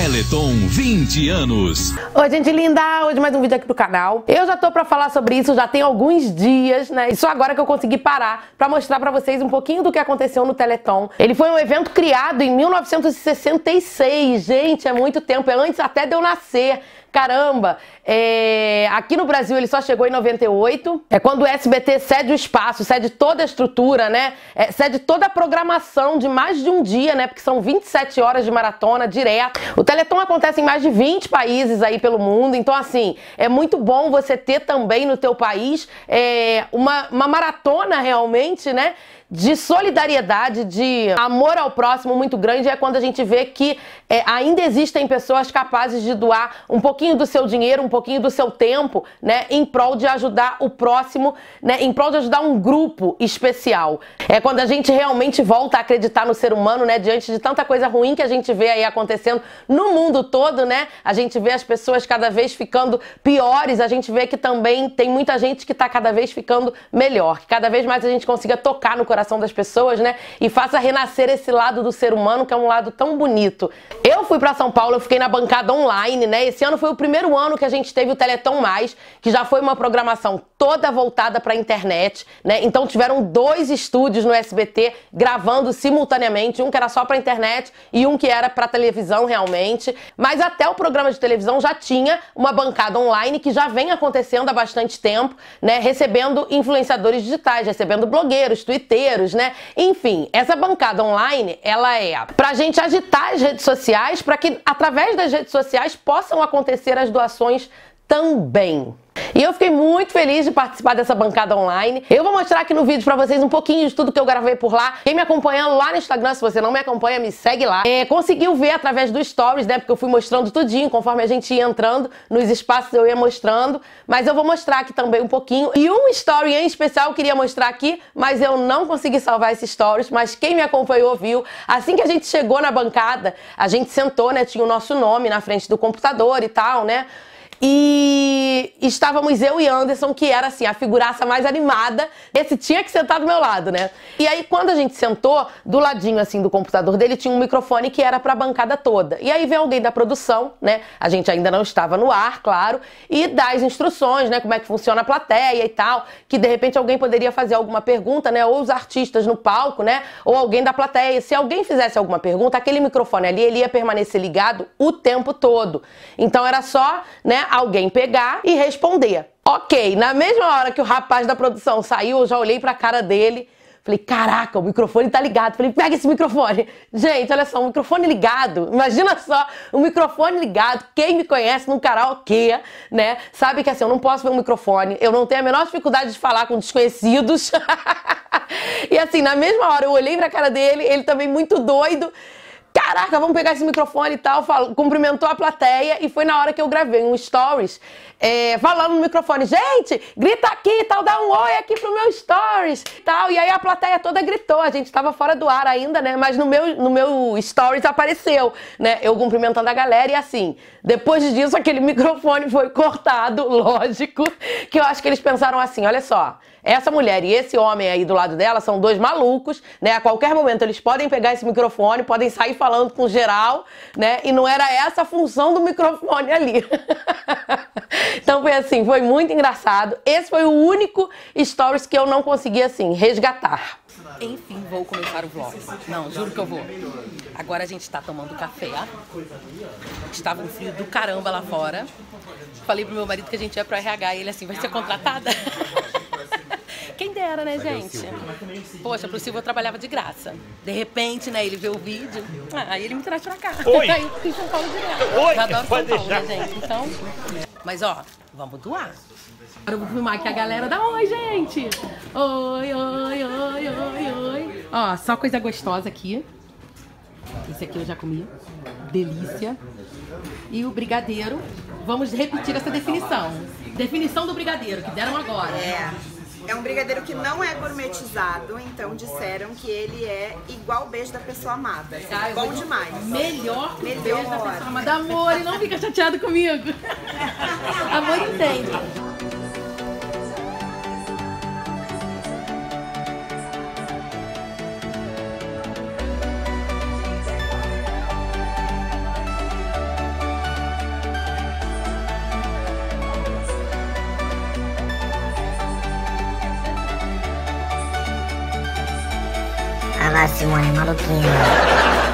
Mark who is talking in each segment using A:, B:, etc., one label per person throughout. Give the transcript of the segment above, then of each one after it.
A: Teleton 20 anos.
B: Oi, gente linda! Hoje mais um vídeo aqui pro canal. Eu já tô pra falar sobre isso, já tem alguns dias, né? E só agora que eu consegui parar pra mostrar pra vocês um pouquinho do que aconteceu no Teleton. Ele foi um evento criado em 1966. Gente, é muito tempo. É antes até de eu nascer. Caramba! Aqui no Brasil ele só chegou em 98. É quando o SBT cede o espaço, cede toda a estrutura, né? Cede toda a programação de mais de um dia, né? Porque são 27 horas de maratona direto. O Teleton acontece em mais de 20 países aí pelo mundo. Então, assim, é muito bom você ter também no teu país uma maratona realmente, né? De solidariedade, de amor ao próximo muito grande. É quando a gente vê que ainda existem pessoas capazes de doar um pouquinho do seu dinheiro, um pouquinho do seu tempo, né, em prol de ajudar o próximo, né, em prol de ajudar um grupo especial. É quando a gente realmente volta a acreditar no ser humano, né, diante de tanta coisa ruim que a gente vê aí acontecendo no mundo todo, né, a gente vê as pessoas cada vez ficando piores, a gente vê que também tem muita gente que tá cada vez ficando melhor, que cada vez mais a gente consiga tocar no coração das pessoas, né, e faça renascer esse lado do ser humano, que é um lado tão bonito. Eu fui pra São Paulo, eu fiquei na bancada online, né, esse ano foi o primeiro ano que a gente teve o Teleton Mais, que já foi uma programação toda voltada pra internet, né, então tiveram 2 estúdios no SBT gravando simultaneamente, um que era só pra internet e um que era pra televisão realmente, mas até o programa de televisão já tinha uma bancada online que já vem acontecendo há bastante tempo, né, recebendo influenciadores digitais, recebendo blogueiros, twitteiros, né, enfim, essa bancada online, ela é pra gente agitar as redes sociais, pra que através das redes sociais possam acontecer as doações também. E eu fiquei muito feliz de participar dessa bancada online. Eu vou mostrar aqui no vídeo pra vocês um pouquinho de tudo que eu gravei por lá. Quem me acompanha lá no Instagram, se você não me acompanha, me segue lá. Conseguiu ver através dos stories, né? Porque eu fui mostrando tudinho, conforme a gente ia entrando nos espaços eu ia mostrando. Mas eu vou mostrar aqui também um pouquinho. E um story em especial eu queria mostrar aqui, mas eu não consegui salvar esses stories. Mas quem me acompanhou viu. Assim que a gente chegou na bancada, a gente sentou, né? Tinha o nosso nome na frente do computador e tal, né? E estávamos eu e Anderson, que era assim, a figuraça mais animada. Esse tinha que sentar do meu lado, né? E aí quando a gente sentou, do ladinho assim do computador dele tinha um microfone que era pra bancada toda. E aí vem alguém da produção, né? A gente ainda não estava no ar, claro, e dá as instruções, né? Como é que funciona a plateia e tal, que de repente alguém poderia fazer alguma pergunta, né? Ou os artistas no palco, né? Ou alguém da plateia. Se alguém fizesse alguma pergunta, aquele microfone ali, ele ia permanecer ligado o tempo todo. Então era só, né, alguém pegar e responder. Ok, na mesma hora que o rapaz da produção saiu, eu já olhei pra cara dele, falei, caraca, o microfone tá ligado. Falei, pega esse microfone. Gente, olha só, um microfone ligado. Imagina só, um microfone ligado. Quem me conhece num karaokê, né, sabe que assim, eu não posso ver um microfone, eu não tenho a menor dificuldade de falar com desconhecidos. E assim, na mesma hora eu olhei pra cara dele, ele também muito doido. Caraca, vamos pegar esse microfone e tal, cumprimentou a plateia e foi na hora que eu gravei um stories falando no microfone, gente, grita aqui e tal, dá um oi aqui pro meu stories e tal, e aí a plateia toda gritou, a gente tava fora do ar ainda, né, mas no meu stories apareceu, né, eu cumprimentando a galera e assim, depois disso aquele microfone foi cortado, lógico, que eu acho que eles pensaram assim, olha só, essa mulher e esse homem aí do lado dela são 2 malucos, né, a qualquer momento eles podem pegar esse microfone, podem sair falando com geral, né? E não era essa a função do microfone ali. Então foi assim, foi muito engraçado. Esse foi o único stories que eu não consegui, assim, resgatar.
C: Enfim, vou começar o vlog. Não, juro que eu vou. Agora a gente tá tomando café. Estava um frio do caramba lá fora. Falei pro meu marido que a gente ia pro RH e ele assim, vai ser contratada? Quem dera, né, gente? Poxa, pro Silvio eu trabalhava de graça. De repente, né, ele vê o vídeo, aí ele me traz pra cá.
D: Oi.
C: Aí eu fico em São Paulo direto.
D: Oi.
C: Eu adoro São Paulo, né, gente? Então, mas ó, vamos doar. Agora eu vou filmar aqui a galera da oi, gente. Oi, oi, oi, oi, oi. Ó, só coisa gostosa aqui. Esse aqui eu já comi. Delícia. E o brigadeiro. Vamos repetir essa definição. Definição do brigadeiro, que deram agora.
E: É um brigadeiro que não é gourmetizado, então disseram que ele é igual o beijo da pessoa amada. Assim, bom demais.
C: Melhor que o beijo da pessoa amada. Amor, e não fica chateado comigo. Amor entende.
D: lá, Simone, maluquinha.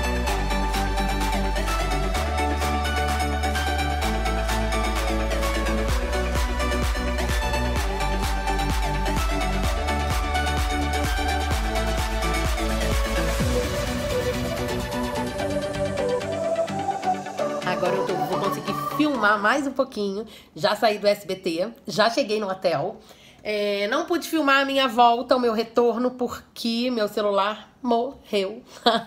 C: Agora vou conseguir filmar mais um pouquinho. Já saí do SBT, já cheguei no hotel. Não pude filmar a minha volta, o meu retorno, porque meu celular morreu.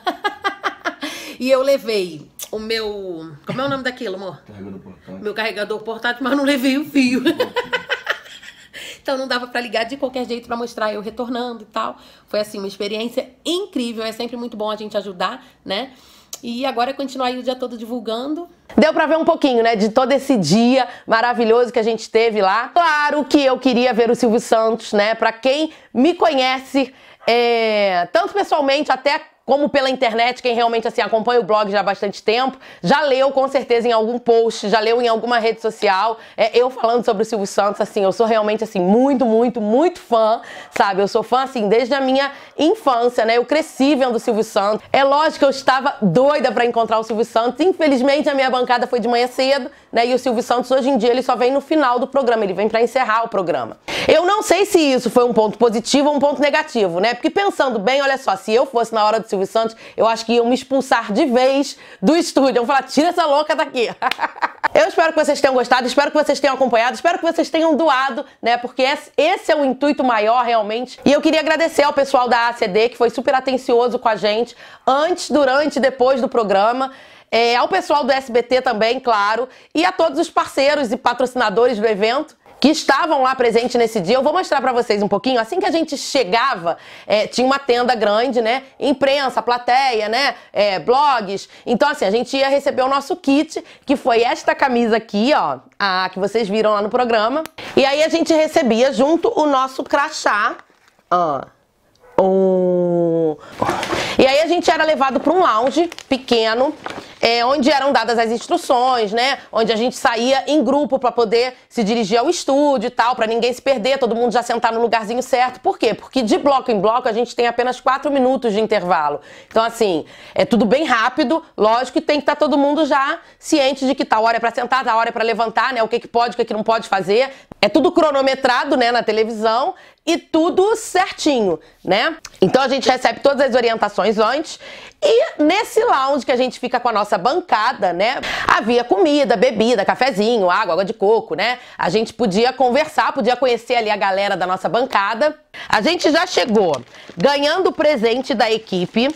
C: E eu levei o meu... Como é o nome daquilo, amor?
F: Carregador portátil.
C: Meu carregador portátil, mas não levei o fio. Então não dava pra ligar de qualquer jeito pra mostrar eu retornando e tal. Foi assim, uma experiência incrível. É sempre muito bom a gente ajudar, né? E agora é continuar aí o dia todo divulgando.
B: Deu pra ver um pouquinho, né, de todo esse dia maravilhoso que a gente teve lá. Claro que eu queria ver o Silvio Santos, né? Pra quem me conhece, tanto pessoalmente até como pela internet, quem realmente assim acompanha o blog já há bastante tempo, já leu com certeza em algum post, já leu em alguma rede social, eu falando sobre o Silvio Santos, assim, eu sou realmente assim muito, muito, muito fã, sabe? Eu sou fã assim desde a minha infância, né? Eu cresci vendo o Silvio Santos. É lógico que eu estava doida pra encontrar o Silvio Santos. Infelizmente a minha bancada foi de manhã cedo, né? E o Silvio Santos hoje em dia ele só vem no final do programa, ele vem pra encerrar o programa. Eu não sei se isso foi um ponto positivo ou um ponto negativo, né? Porque pensando bem, olha só, se eu fosse na hora do Silvio Santos, eu acho que iam me expulsar de vez do estúdio. Iam falar, tira essa louca daqui. Eu espero que vocês tenham gostado, espero que vocês tenham acompanhado, espero que vocês tenham doado, né? Porque esse é o intuito maior, realmente. E eu queria agradecer ao pessoal da ACD, que foi super atencioso com a gente, antes, durante e depois do programa. Ao pessoal do SBT também, claro. E a todos os parceiros e patrocinadores do evento que estavam lá presentes nesse dia. Eu vou mostrar pra vocês um pouquinho. Assim que a gente chegava, tinha uma tenda grande, né? Imprensa, plateia, né? Blogs. Então, assim, a gente ia receber o nosso kit, que foi esta camisa aqui, ó. Que vocês viram lá no programa. E aí a gente recebia junto o nosso crachá, ó. E aí a gente era levado para um lounge pequeno, onde eram dadas as instruções, né? Onde a gente saía em grupo para poder se dirigir ao estúdio e tal, para ninguém se perder, todo mundo já sentar no lugarzinho certo. Por quê? Porque de bloco em bloco a gente tem apenas 4 minutos de intervalo. Então, assim, é tudo bem rápido, lógico que tem que estar todo mundo já ciente de que tal hora é para sentar, tal hora é para levantar, né? O que pode, o que não pode fazer. É tudo cronometrado, né, na televisão. E tudo certinho, né? Então a gente recebe todas as orientações antes. E nesse lounge que a gente fica com a nossa bancada, né? Havia comida, bebida, cafezinho, água de coco, né? A gente podia conversar, podia conhecer ali a galera da nossa bancada. A gente já chegou ganhando o presente da equipe.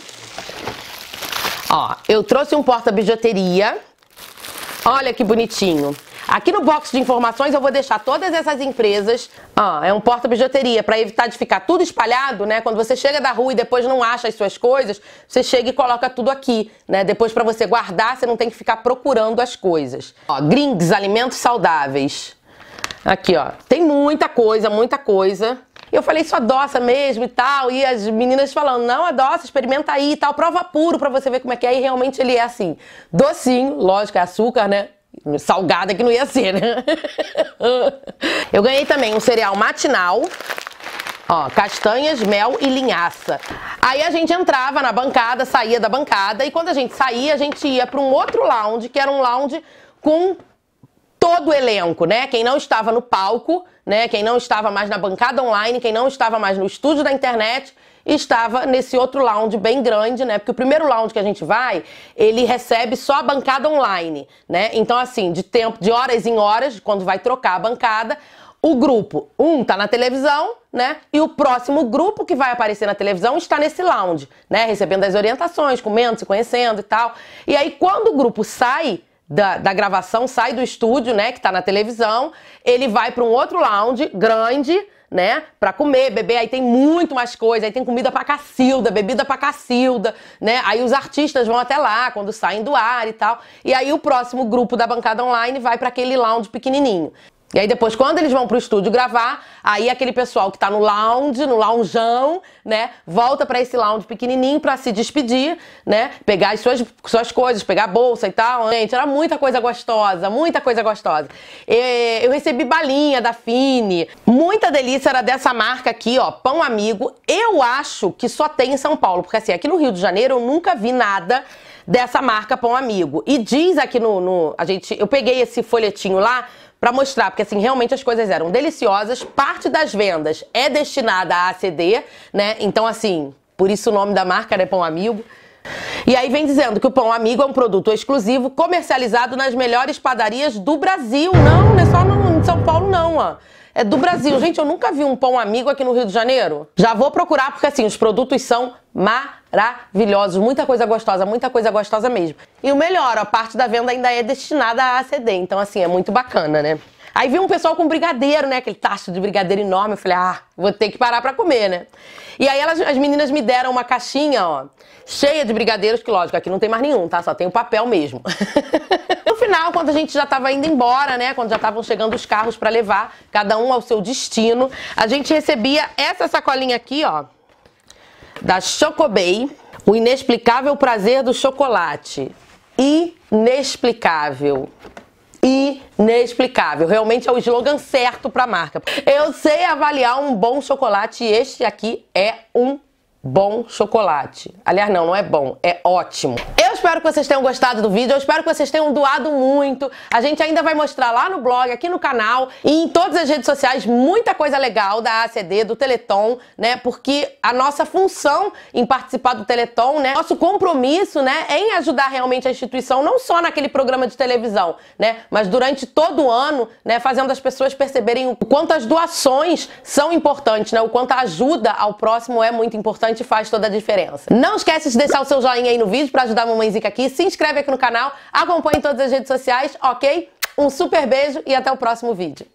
B: Ó, eu trouxe um porta-bijuteria. Olha que bonitinho. Aqui no box de informações eu vou deixar todas essas empresas. É um porta-bijuteria para evitar de ficar tudo espalhado, né? Quando você chega da rua e depois não acha as suas coisas, você chega e coloca tudo aqui, né? Depois para você guardar, você não tem que ficar procurando as coisas. Ó, Grings, alimentos saudáveis. Aqui, ó, tem muita coisa, muita coisa. Eu falei, isso adoça mesmo e tal, e as meninas falando, não, adoça, experimenta aí e tal, prova puro pra você ver como é que é, e realmente ele é assim, docinho, lógico, é açúcar, né? Salgada que não ia ser, né? Eu ganhei também um cereal matinal, ó, castanhas, mel e linhaça. Aí a gente entrava na bancada, saía da bancada, e quando a gente saía, a gente ia para um outro lounge, que era um lounge com todo o elenco, né? Quem não estava no palco, né? Quem não estava mais na bancada online, quem não estava mais no estúdio da internet, estava nesse outro lounge bem grande, né? Porque o primeiro lounge que a gente vai, ele recebe só a bancada online, né? Então, assim, de horas em horas, quando vai trocar a bancada, o grupo, tá na televisão, né? E o próximo grupo que vai aparecer na televisão está nesse lounge, né? Recebendo as orientações, comendo, se conhecendo e tal. E aí, quando o grupo sai da gravação, sai do estúdio, né, que tá na televisão, ele vai para um outro lounge grande, né, pra comer, beber, aí tem muito mais coisa, aí tem comida pra cacilda, bebida pra cacilda, né, aí os artistas vão até lá, quando saem do ar e tal, e aí o próximo grupo da bancada online vai pra aquele lounge pequenininho. E aí depois, quando eles vão pro estúdio gravar, aí aquele pessoal que tá no lounge, no loungeão, né, volta pra esse lounge pequenininho pra se despedir, né, pegar as suas coisas, pegar a bolsa e tal. Gente, era muita coisa gostosa, muita coisa gostosa. Eu recebi balinha da Fini, muita delícia era dessa marca aqui, ó, Pão Amigo. Eu acho que só tem em São Paulo, porque assim, aqui no Rio de Janeiro eu nunca vi nada dessa marca Pão Amigo. E diz aqui eu peguei esse folhetinho lá pra mostrar, porque assim, realmente as coisas eram deliciosas. Parte das vendas é destinada a ACD, né? Então assim, por isso o nome da marca é Pão Amigo. E aí vem dizendo que o Pão Amigo é um produto exclusivo comercializado nas melhores padarias do Brasil. Não é só em São Paulo não, ó. É do Brasil. Gente, eu nunca vi um Pão Amigo aqui no Rio de Janeiro. Já vou procurar, porque assim, os produtos são maravilhosos. Muita coisa gostosa mesmo. E o melhor, a parte da venda ainda é destinada a ACD. Então assim, é muito bacana, né? Aí vi um pessoal com brigadeiro, né? Aquele tacho de brigadeiro enorme. Eu falei, vou ter que parar pra comer, né? E aí as meninas me deram uma caixinha, ó, cheia de brigadeiros, que lógico, aqui não tem mais nenhum, tá? Só tem o papel mesmo. No final, quando a gente já tava indo embora, né? Quando já estavam chegando os carros pra levar, cada um ao seu destino, a gente recebia essa sacolinha aqui, ó, da Chocobay, o inexplicável prazer do chocolate. Inexplicável. Inexplicável. Realmente é o slogan certo pra marca. Eu sei avaliar um bom chocolate e este aqui é um bom chocolate. Aliás, não é bom, é ótimo. Eu espero que vocês tenham gostado do vídeo, eu espero que vocês tenham doado muito. A gente ainda vai mostrar lá no blog, aqui no canal e em todas as redes sociais muita coisa legal da ACD, do Teleton, né? Porque a nossa função em participar do Teleton, né? Nosso compromisso, né? É em ajudar realmente a instituição, não só naquele programa de televisão, né? Mas durante todo o ano, né? Fazendo as pessoas perceberem o quanto as doações são importantes, né? O quanto a ajuda ao próximo é muito importante e faz toda a diferença. Não esquece de deixar o seu joinha aí no vídeo pra ajudar a Mamãe Zica aqui. Se inscreve aqui no canal, acompanhe todas as redes sociais, ok? Um super beijo e até o próximo vídeo.